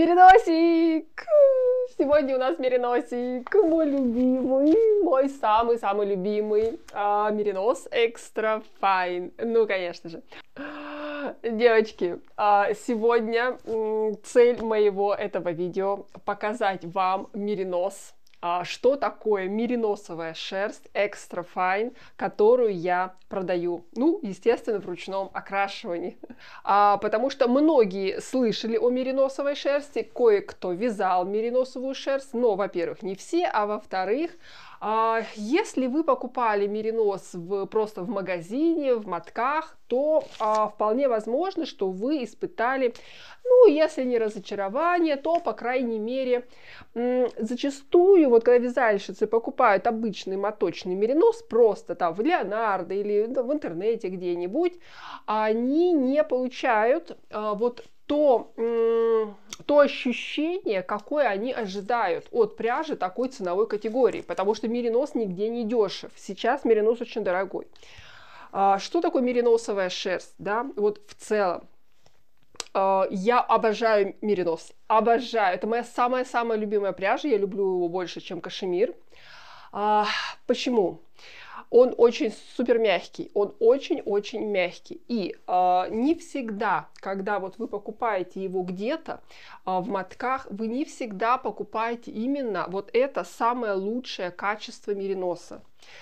Мериносик! Сегодня у нас мериносик, мой любимый, мой самый-самый любимый меринос Extra Fine. Ну, конечно же. Девочки, сегодня цель моего этого видео показать вам меринос. Что такое мериносовая шерсть Extra Fine, которую я продаю? Ну, естественно, в ручном окрашивании. Потому что многие слышали о мериносовой шерсти, кое-кто вязал мериносовую шерсть, но, во-первых, не все, а во-вторых, если вы покупали меринос просто в магазине, в мотках, то вполне возможно, что вы испытали, ну, если не разочарование, то, по крайней мере, зачастую, вот когда вязальщицы покупают обычный моточный меринос, просто там в Леонардо или в интернете где-нибудь, они не получают вот то ощущение, какое они ожидают от пряжи такой ценовой категории, потому что меринос нигде не дешев. Сейчас меринос очень дорогой. Что такое мериносовая шерсть? Да? Вот в целом. Я обожаю меринос. Обожаю. Это моя самая-самая любимая пряжа. Я люблю его больше, чем кашемир. Почему? Он очень супер мягкий, он очень-очень мягкий. И не всегда, когда вот вы покупаете его где-то в мотках, вы не всегда покупаете именно вот это самое лучшее качество мериноса.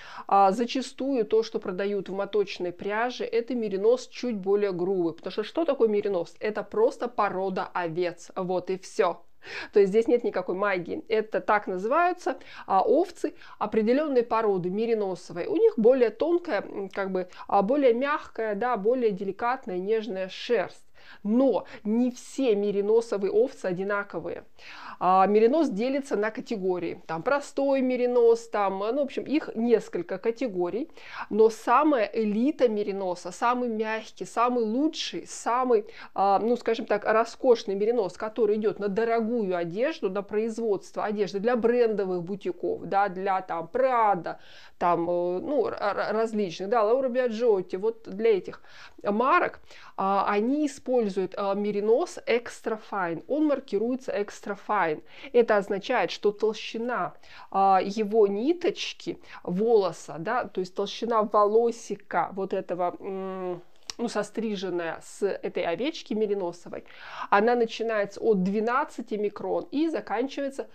Зачастую то, что продают в моточной пряже, это меринос чуть более грубый. Потому что такое меринос? Это просто порода овец. Вот и все. То есть здесь нет никакой магии. Это так называются овцы определенной породы мериносовой. У них более тонкая, как бы более мягкая, да, более деликатная, нежная шерсть. Но не все мериносовые овцы одинаковые. Меринос делится на категории. Там простой меринос, там, ну, в общем, их несколько категорий. Но самая элита мериноса, самый мягкий, самый лучший, самый, ну, скажем так, роскошный меринос, который идет на дорогую одежду, на производство одежды для брендовых бутиков, да, для там Prada, там, ну, различных, да, Laura Biagiotti, вот для этих марок, они используют меринос Extra Fine. Он маркируется Extra Fine. Это означает, что толщина его ниточки, волоса, да, то есть толщина волосика вот этого, ну, состриженная с этой овечки мериносовой, она начинается от 12 микрон и заканчивается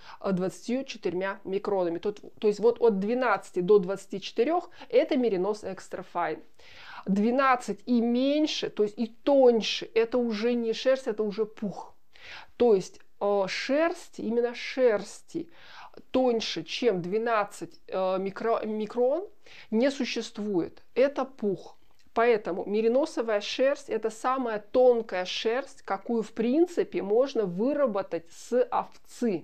24 микронами. То есть вот от 12 до 24 это меринос Extra Fine. 12 и меньше, то есть и тоньше, это уже не шерсть, это уже пух. То есть шерсти, именно шерсти тоньше, чем 12 микрон, не существует. Это пух. Поэтому мериносовая шерсть – это самая тонкая шерсть, какую в принципе можно выработать с овцы.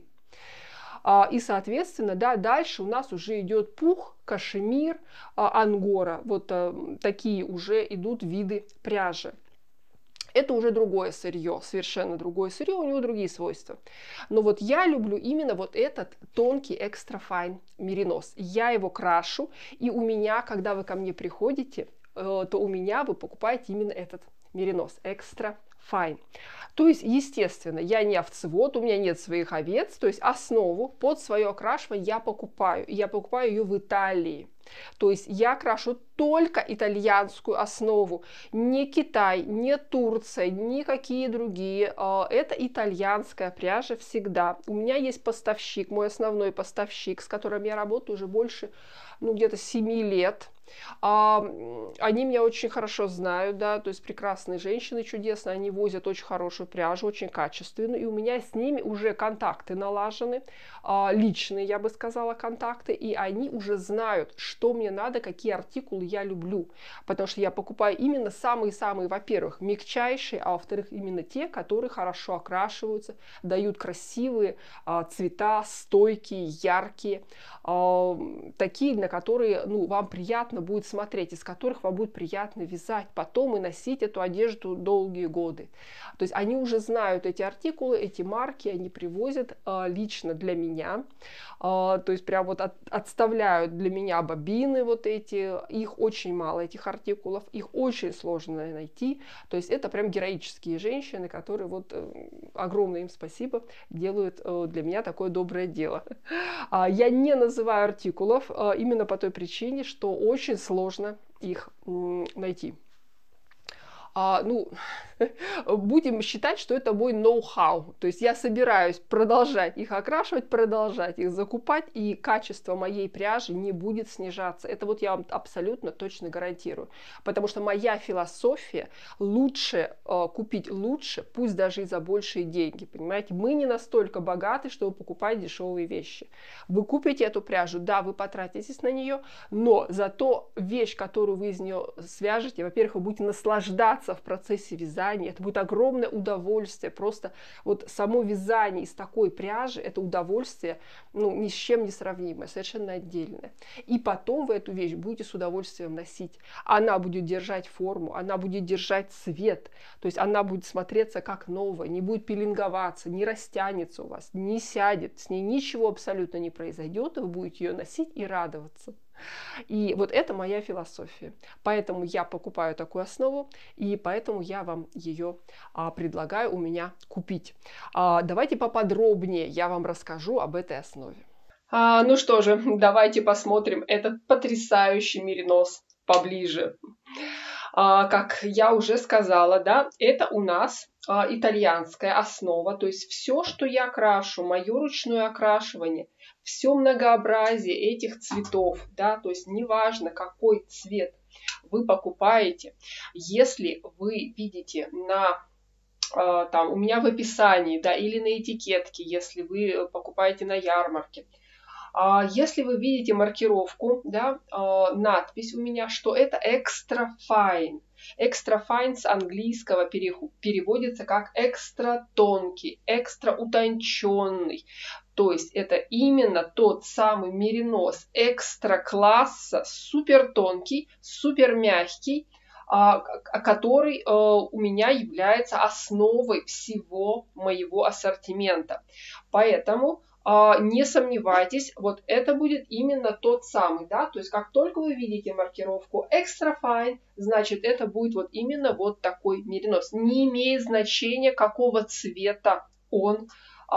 И, соответственно, да, дальше у нас уже идет пух, кашемир, ангора. Вот такие уже идут виды пряжи. Это уже другое сырье, совершенно другое сырье, у него другие свойства. Но вот я люблю именно вот этот тонкий Extra Fine меринос. Я его крашу, и у меня, когда вы ко мне приходите, то у меня вы покупаете именно этот меринос Extra Fine. То есть, естественно, я не овцевод, у меня нет своих овец, то есть основу под свое окрашивание я покупаю. Я покупаю ее в Италии. То есть я крашу только итальянскую основу. Не Китай, не Турция, никакие другие. Это итальянская пряжа всегда. У меня есть поставщик, мой основной поставщик, с которым я работаю уже больше, ну, где-то 7 лет. Они меня очень хорошо знают, да, то есть прекрасные женщины, чудесные, они возят очень хорошую пряжу, очень качественную, и у меня с ними уже контакты налажены, личные, я бы сказала, контакты, и они уже знают, что мне надо, какие артикулы я люблю, потому что я покупаю именно самые-самые, во-первых, мягчайшие, а во-вторых, именно те, которые хорошо окрашиваются, дают красивые цвета, стойкие, яркие, такие, на которые, ну, вам приятно приятно будет смотреть, из которых вам будет приятно вязать потом и носить эту одежду долгие годы. То есть они уже знают эти артикулы, эти марки, они привозят лично для меня. То есть прям вот отставляют для меня бобины вот эти. Их очень мало, этих артикулов. Их очень сложно найти. То есть это прям героические женщины, которые вот огромное им спасибо делают для меня такое доброе дело. Я не называю артикулов именно по той причине, что очень сложно их найти. Ну, будем считать, что это мой ноу-хау. То есть я собираюсь продолжать их окрашивать, продолжать их закупать, и качество моей пряжи не будет снижаться. Это вот я вам абсолютно точно гарантирую. Потому что моя философия лучше купить лучше, пусть даже и за большие деньги. Понимаете, мы не настолько богаты, чтобы покупать дешевые вещи. Вы купите эту пряжу, да, вы потратитесь на нее, но зато вещь, которую вы из нее свяжете, во-первых, вы будете наслаждаться в процессе вязания, это будет огромное удовольствие, просто вот само вязание из такой пряжи, это удовольствие, ну, ни с чем не сравнимое, совершенно отдельное. И потом вы эту вещь будете с удовольствием носить. Она будет держать форму, она будет держать цвет, то есть она будет смотреться как новая, не будет пилинговаться, не растянется у вас, не сядет, с ней ничего абсолютно не произойдет, и вы будете ее носить и радоваться. И вот это моя философия. Поэтому я покупаю такую основу, и поэтому я вам ее предлагаю у меня купить. Давайте поподробнее я вам расскажу об этой основе. Ну что же, давайте посмотрим этот потрясающий меринос поближе. Как я уже сказала, да, это у нас итальянская основа, то есть все, что я крашу, мое ручное окрашивание, все многообразие этих цветов, да, то есть неважно, какой цвет вы покупаете, если вы видите там, у меня в описании, да, или на этикетке, если вы покупаете на ярмарке, если вы видите маркировку, да, надпись у меня, что это extra fine. Extra fine с английского переводится как экстра тонкий, экстра утонченный. То есть это именно тот самый меринос экстра класса, супер тонкий, супер мягкий, который у меня является основой всего моего ассортимента. Поэтому не сомневайтесь, вот это будет именно тот самый, да, то есть как только вы видите маркировку Extra Fine, значит это будет вот именно вот такой меринос. Не имеет значения, какого цвета он,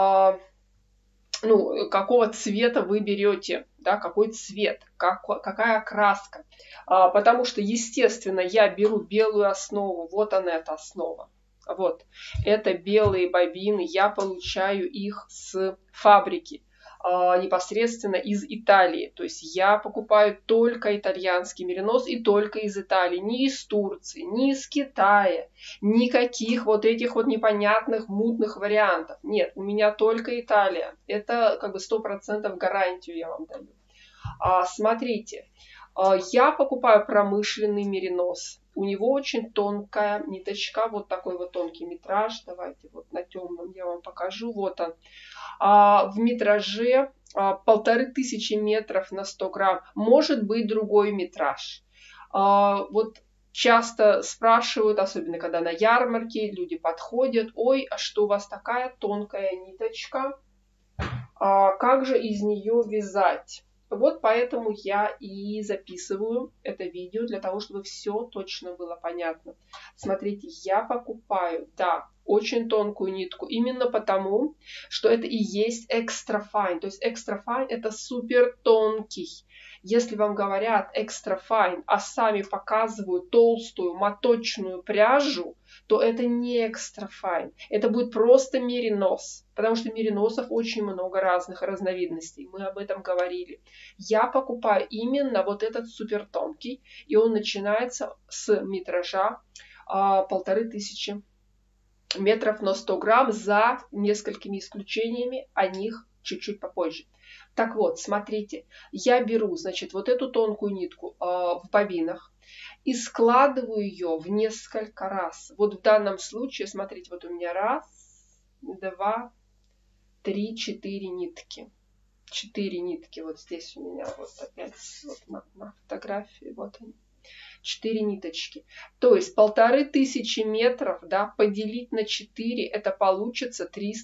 какого цвета вы берете, да, какой цвет, какая окраска, потому что, естественно, я беру белую основу, вот она эта основа. Вот, это белые бобины, я получаю их с фабрики, непосредственно из Италии. То есть я покупаю только итальянский меринос и только из Италии, не из Турции, не из Китая, никаких вот этих вот непонятных мутных вариантов. Нет, у меня только Италия. Это как бы 100% гарантию я вам даю. Смотрите, я покупаю промышленный меринос. У него очень тонкая ниточка, вот такой вот тонкий метраж. Давайте вот на темном я вам покажу. Вот он. В метраже 1500 метров на 100 грамм. Может быть другой метраж. Вот часто спрашивают, особенно когда на ярмарке люди подходят: ой, а что у вас такая тонкая ниточка? Как же из нее вязать? Вот поэтому я и записываю это видео, для того, чтобы все точно было понятно. Смотрите, я покупаю, да, очень тонкую нитку, именно потому, что это и есть extra fine. То есть extra fine это супер тонкий. Если вам говорят extra fine, а сами показывают толстую моточную пряжу, то это не extra fine. Это будет просто меринос. Потому что мериносов очень много разных разновидностей. Мы об этом говорили. Я покупаю именно вот этот супер тонкий. И он начинается с метража 1500 метров на 100 грамм, за несколькими исключениями, о них чуть-чуть попозже. Так вот, смотрите, я беру, значит, вот эту тонкую нитку в бобинах и складываю ее в несколько раз. Вот в данном случае, смотрите, вот у меня 1, 2, 3, 4 нитки. 4 нитки. Вот здесь у меня вот опять вот на фотографии. Вот они. 4 ниточки. То есть 1500 метров, да, поделить на 4, это получится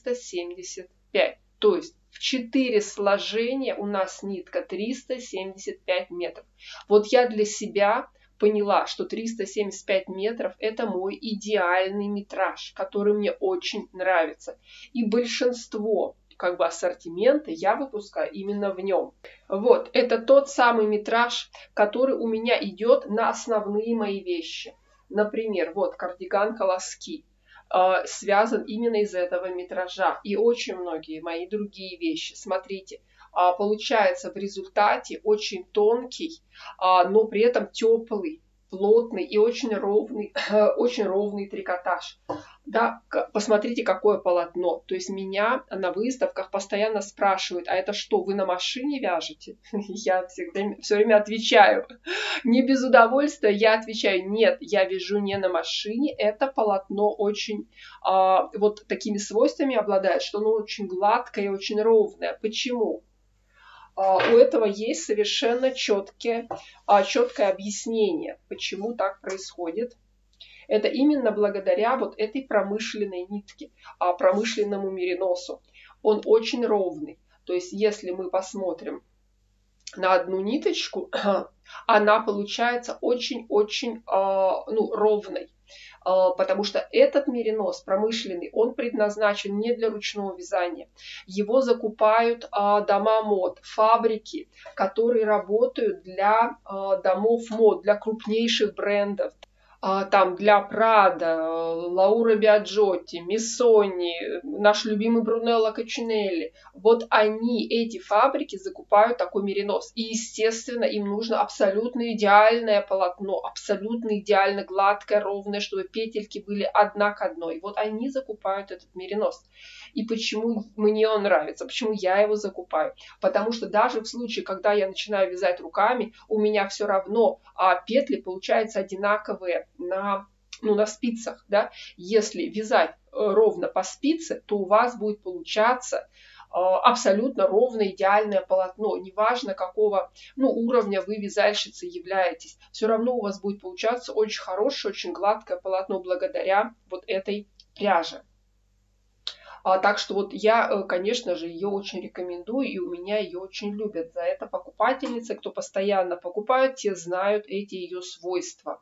375. То есть в 4 сложения у нас нитка 375 метров. Вот я для себя поняла, что 375 метров это мой идеальный метраж, который мне очень нравится. И большинство как бы ассортимента я выпускаю именно в нем. Вот, это тот самый метраж, который у меня идет на основные мои вещи. Например, вот кардиган колоски связан именно из этого метража. И очень многие мои другие вещи. Смотрите, получается в результате очень тонкий, но при этом теплый, плотный и очень ровный трикотаж. Да, посмотрите, какое полотно. То есть меня на выставках постоянно спрашивают, а это что, вы на машине вяжете? Я все время отвечаю. Не без удовольствия я отвечаю, нет, я вяжу не на машине. Это полотно очень вот такими свойствами обладает, что оно очень гладкое и очень ровное. Почему? У этого есть совершенно четкое объяснение, почему так происходит. Это именно благодаря вот этой промышленной нитке, промышленному мериносу. Он очень ровный. То есть если мы посмотрим на одну ниточку, она получается очень-очень ровной. Потому что этот меринос промышленный, он предназначен не для ручного вязания. Его закупают дома мод, фабрики, которые работают для домов мод, для крупнейших брендов. Там для Прада, Лаура Биаджотти, Миссони, наш любимый Брунелло Качинелли. Вот они, эти фабрики, закупают такой меринос. И, естественно, им нужно абсолютно идеальное полотно, абсолютно идеально гладкое, ровное, чтобы петельки были одна к одной. Вот они закупают этот меринос. И почему мне он нравится, почему я его закупаю? Потому что даже в случае, когда я начинаю вязать руками, у меня все равно петли получаются одинаковые на спицах. Да? Если вязать ровно по спице, то у вас будет получаться абсолютно ровное, идеальное полотно. Неважно, какого уровня вы вязальщицей являетесь. Все равно у вас будет получаться очень хорошее, очень гладкое полотно благодаря вот этой пряже. Так что вот я, конечно же, ее очень рекомендую, и у меня ее очень любят. За это покупательницы, кто постоянно покупает, те знают эти ее свойства.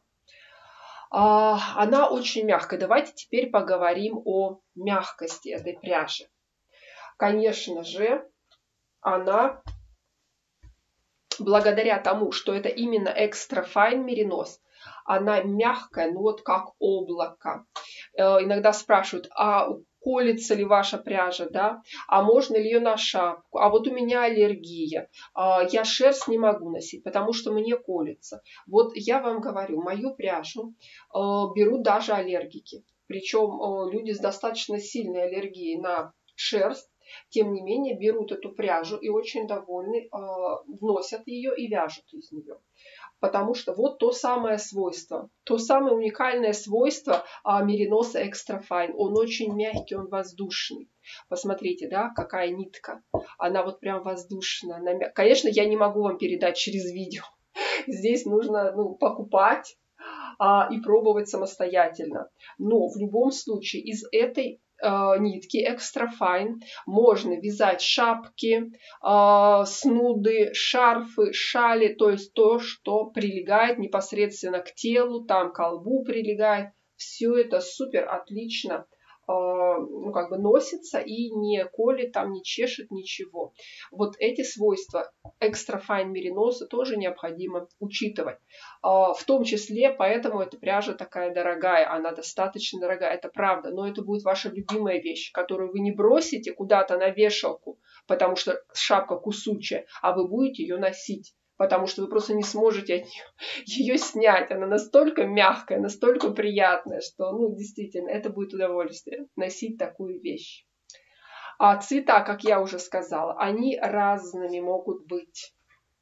Она очень мягкая. Давайте теперь поговорим о мягкости этой пряжи. Конечно же, она, благодаря тому, что это именно Extra Fine меринос, она мягкая, вот как облако. Иногда спрашивают, колется ли ваша пряжа, да? А можно ли ее на шапку? А вот у меня аллергия. Я шерсть не могу носить, потому что мне колется. Вот я вам говорю, мою пряжу берут даже аллергики. Причем люди с достаточно сильной аллергией на шерсть, тем не менее, берут эту пряжу и очень довольны, вносят ее и вяжут из нее. Потому что вот то самое свойство, то самое уникальное свойство мериноса Extra Fine. Он очень мягкий, он воздушный. Посмотрите, да, какая нитка. Она вот прям воздушная. Конечно, я не могу вам передать через видео. Здесь нужно покупать и пробовать самостоятельно. Но в любом случае из этой нитки Extra Fine можно вязать шапки, снуды, шарфы, шали, то есть то, что прилегает непосредственно к телу, там к колбу прилегает. Все это супер отлично носится и не колет, там не чешет ничего. Вот эти свойства Extra Fine мериноса тоже необходимо учитывать. В том числе, поэтому эта пряжа такая дорогая, она достаточно дорогая, это правда, но это будет ваша любимая вещь, которую вы не бросите куда-то на вешалку, потому что шапка кусучая, а вы будете ее носить. Потому что вы просто не сможете от нее ее снять. Она настолько мягкая, настолько приятная, что, действительно, это будет удовольствие носить такую вещь. А цвета, как я уже сказала, они разными могут быть.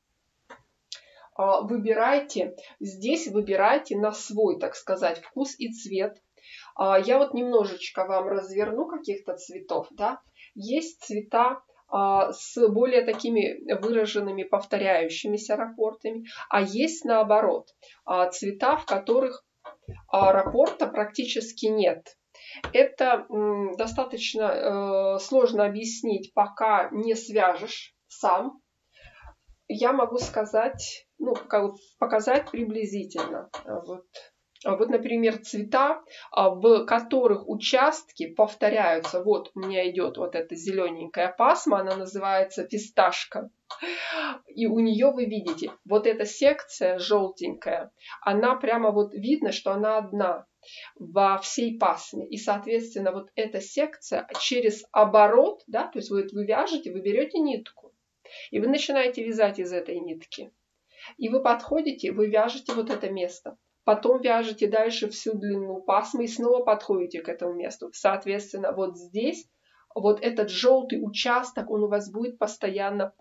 Выбирайте на свой, так сказать, вкус и цвет. Я вот немножечко вам разверну каких-то цветов, да. Есть цвета, с более такими выраженными повторяющимися рапортами, а есть наоборот цвета, в которых рапорта практически нет. Это достаточно сложно объяснить, пока не свяжешь сам. Я могу сказать, ну, как бы показать приблизительно. Вот, например, цвета, в которых участки повторяются. Вот у меня идет вот эта зелененькая пасма, она называется фисташка. И у нее вы видите, вот эта секция желтенькая, она прямо вот видно, что она одна во всей пасме. И, соответственно, вот эта секция через оборот, да, то есть вы вяжете, вы берете нитку, и вы начинаете вязать из этой нитки. И вы подходите, вы вяжете вот это место. Потом вяжете дальше всю длину пасмы и снова подходите к этому месту. Соответственно, вот здесь вот этот желтый участок, он у вас будет постоянно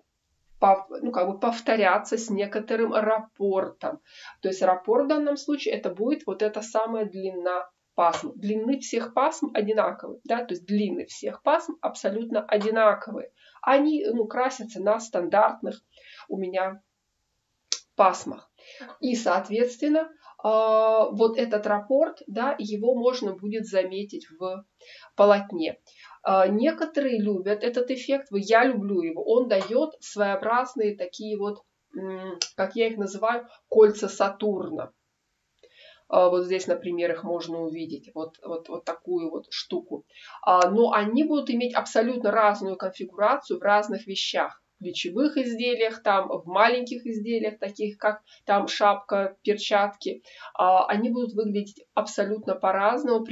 повторяться с некоторым рапортом. То есть рапорт в данном случае это будет вот эта самая длина пасм. Длины всех пасм одинаковые. Да? То есть длины всех пасм абсолютно одинаковые. Они красятся на стандартных у меня пасмах. И, соответственно, вот этот рапорт, да, его можно будет заметить в полотне. Некоторые любят этот эффект, я люблю его. Он дает своеобразные такие вот, как я их называю, кольца Сатурна. Вот здесь, например, их можно увидеть, вот такую вот штуку. Но они будут иметь абсолютно разную конфигурацию в разных вещах. В плечевых изделиях, там, в маленьких изделиях, таких как там шапка, перчатки. Они будут выглядеть абсолютно по-разному.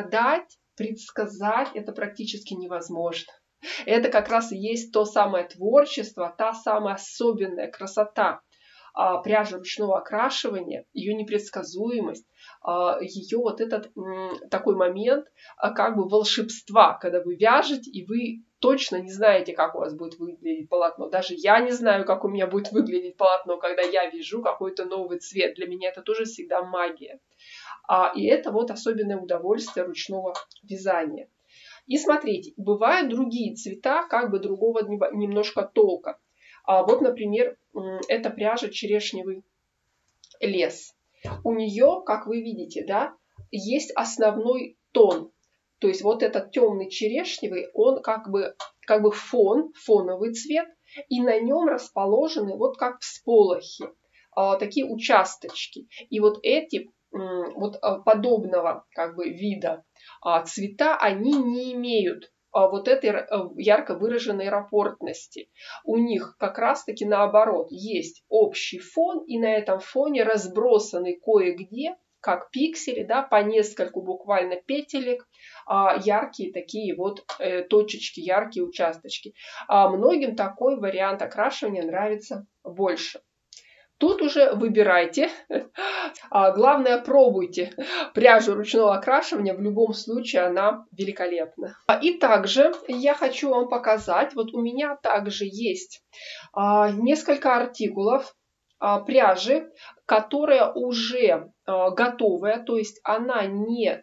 Предсказать это практически невозможно. Это как раз и есть то самое творчество, та самая особенная красота пряжи ручного окрашивания, ее непредсказуемость, ее вот этот такой момент как бы волшебства, когда вы вяжете, и вы точно не знаете, как у вас будет выглядеть полотно. Даже я не знаю, как у меня будет выглядеть полотно, когда я вяжу какой-то новый цвет. Для меня это тоже всегда магия. И это вот особенное удовольствие ручного вязания. И смотрите, бывают другие цвета, как бы другого немножко толка. Вот, например, это пряжа черешневый лес. У нее, как вы видите, да, есть основной тон. То есть вот этот темный черешневый, он как бы фоновый цвет, и на нем расположены вот как всполохи, такие участочки. И вот эти вот подобного как бы вида цвета, они не имеют вот этой ярко выраженной рапортности. У них как раз-таки наоборот есть общий фон, и на этом фоне разбросаны кое-где, как пиксели, да, по нескольку буквально петелек, яркие такие вот точечки, яркие участочки. Многим такой вариант окрашивания нравится больше. Тут уже выбирайте. Главное, пробуйте пряжу ручного окрашивания. В любом случае она великолепна. И также я хочу вам показать. Вот у меня также есть несколько артикулов пряжи, которая уже готовая. То есть она не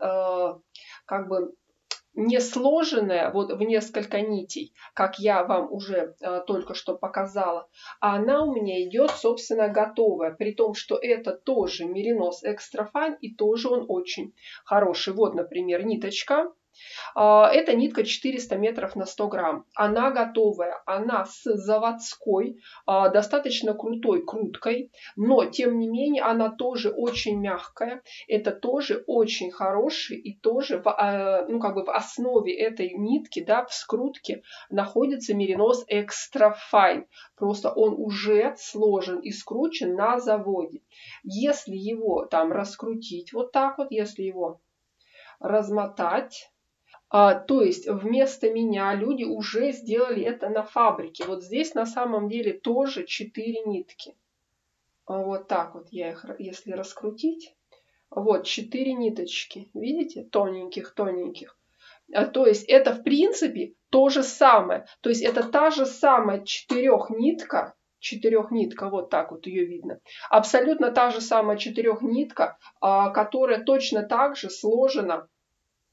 не сложенная вот в несколько нитей, как я вам уже только что показала, а она у меня идет, собственно, готовая, при том, что это тоже Merinos Extra Fine, и тоже он очень хороший. Вот, например, ниточка. Это нитка 400 метров на 100 грамм. Она готовая, она с заводской, достаточно крутой круткой, но тем не менее она тоже очень мягкая. Это тоже очень хороший, и тоже в основе этой нитки, да, в скрутке находится Merinos Extra Fine. Просто он уже сложен и скручен на заводе. Если его там раскрутить вот так вот, если его размотать, то есть вместо меня люди уже сделали это на фабрике. Вот здесь на самом деле тоже 4 нитки. Вот так вот я их, если раскрутить, вот 4 ниточки, видите, тоненьких. То есть это в принципе то же самое. То есть это та же самая четырехнитка, вот так вот ее видно. Абсолютно та же самая четырехнитка, которая точно так же сложена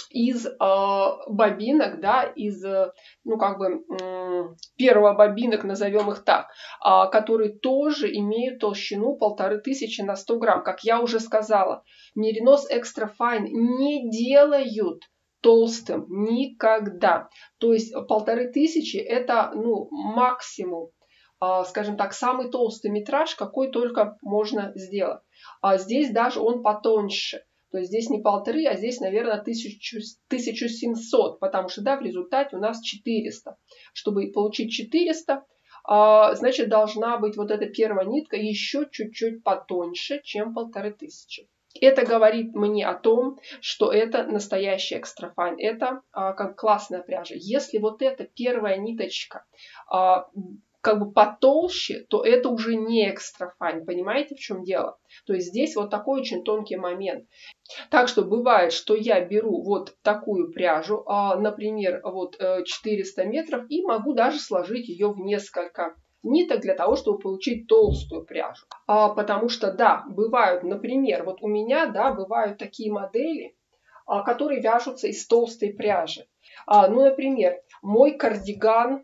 из бобинок, да, из, ну, как бы, первого бобинок, назовем их так, которые тоже имеют толщину 1500 на 100 грамм. Как я уже сказала, Merinos Extra Fine не делают толстым никогда. То есть 1500 это, ну, максимум, скажем так, самый толстый метраж, какой только можно сделать. А здесь даже он потоньше. То есть здесь не 1500, а здесь, наверное, 1700, потому что, да, в результате у нас 400. Чтобы получить 400, значит, должна быть вот эта первая нитка еще чуть-чуть потоньше, чем 1500. Это говорит мне о том, что это настоящий Extra Fine. Это как классная пряжа. Если вот эта первая ниточка как бы потолще, то это уже не Extra Fine. Понимаете, в чем дело? То есть здесь вот такой очень тонкий момент. Так что бывает, что я беру вот такую пряжу, например, вот 400 метров, и могу даже сложить ее в несколько ниток для того, чтобы получить толстую пряжу. Потому что, да, бывают, например, вот у меня, да, бывают такие модели, которые вяжутся из толстой пряжи. Ну, например, мой кардиган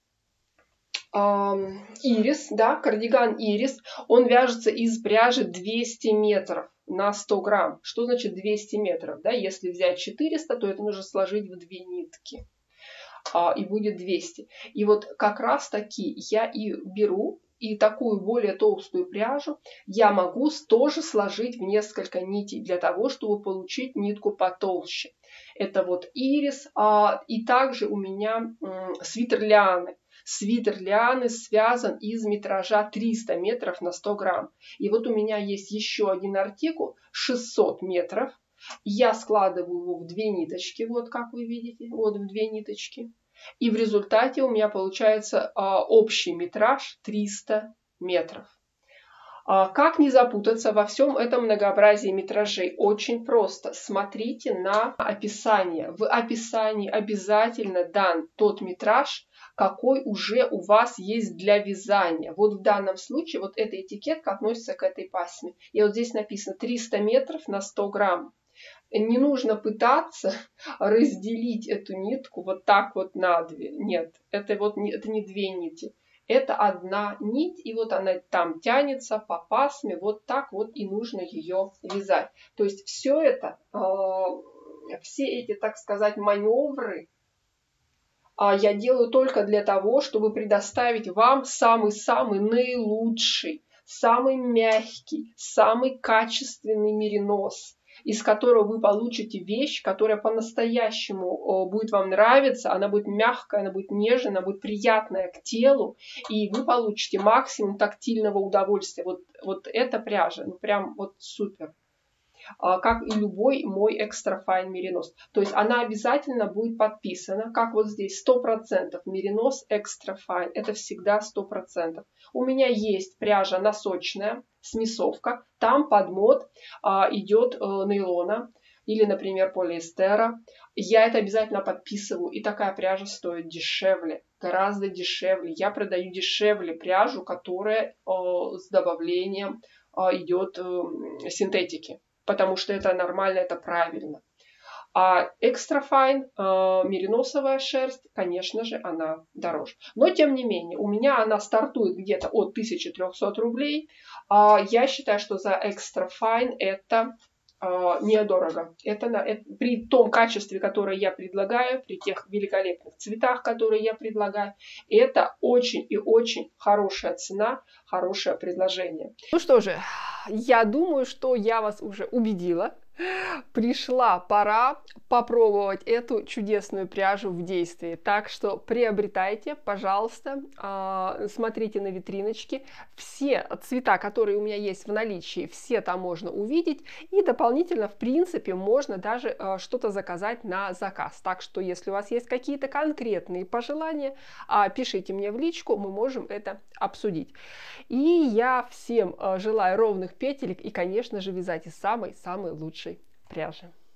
Ирис, да, кардиган Ирис, он вяжется из пряжи 200 метров на 100 грамм. Что значит 200 метров? Да? Если взять 400, то это нужно сложить в 2 нитки. И будет 200. И вот как раз таки я и беру, и такую более толстую пряжу я могу тоже сложить в несколько нитей для того, чтобы получить нитку потолще. Это вот Ирис, и также у меня свитер Лианы. Свитер Лианы связан из метража 300 метров на 100 грамм. И вот у меня есть еще один артикул 600 метров. Я складываю его в 2 ниточки, вот как вы видите, вот в 2 ниточки. И в результате у меня получается общий метраж 300 метров. Как не запутаться во всем этом многообразии метражей? Очень просто. Смотрите на описание. В описании обязательно дан тот метраж, какой уже у вас есть для вязания. Вот в данном случае вот эта этикетка относится к этой пасме. И вот здесь написано 300 метров на 100 грамм. Не нужно пытаться разделить эту нитку вот так вот на две. Нет, это не 2 нити. Это одна нить, и вот она там тянется по пасме, вот так вот и нужно ее вязать. То есть все это, все эти, так сказать, маневры я делаю только для того, чтобы предоставить вам самый-самый наилучший, самый мягкий, самый качественный меринос, из которого вы получите вещь, которая по-настоящему будет вам нравиться, она будет мягкая, она будет нежная, она будет приятная к телу, и вы получите максимум тактильного удовольствия. Вот эта пряжа, ну прям вот супер. Как и любой мой Extra Fine меринос. То есть она обязательно будет подписана, как вот здесь 100% меринос Extra Fine. Это всегда 100%. У меня есть пряжа носочная, смесовка. Там под мод идет нейлона или, например, полиэстера. Я это обязательно подписываю. И такая пряжа стоит дешевле, гораздо дешевле. Я продаю дешевле пряжу, которая с добавлением идет синтетики. Потому что это нормально, это правильно. А Extra Fine, мериносовая шерсть, конечно же, она дороже. Но, тем не менее, у меня она стартует где-то от 1300 рублей. Я считаю, что за Extra Fine это недорого. Это при том качестве, которое я предлагаю, при тех великолепных цветах, которые я предлагаю, это очень и очень хорошая цена, хорошее предложение. Ну что же, я думаю, что я вас уже убедила. Пришла пора попробовать эту чудесную пряжу в действии. Так что приобретайте, пожалуйста, смотрите на витриночки. Все цвета, которые у меня есть в наличии, все там можно увидеть. И дополнительно, в принципе, можно даже что-то заказать на заказ. Так что, если у вас есть какие-то конкретные пожелания, пишите мне в личку, мы можем это обсудить. И я всем желаю ровных петелек и, конечно же, вязать из самой-самой лучшей пряжи.